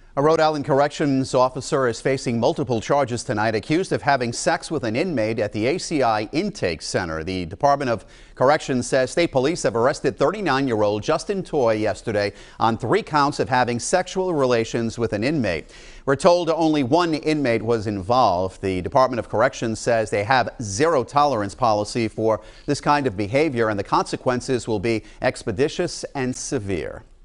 A Rhode Island corrections officer is facing multiple charges tonight, accused of having sex with an inmate at the ACI intake center. The Department of Corrections says state police have arrested 39-year-old Justin Toy yesterday on 3 counts of having sexual relations with an inmate. We're told only 1 inmate was involved. The Department of Corrections says they have zero tolerance policy for this kind of behavior, and the consequences will be expeditious and severe.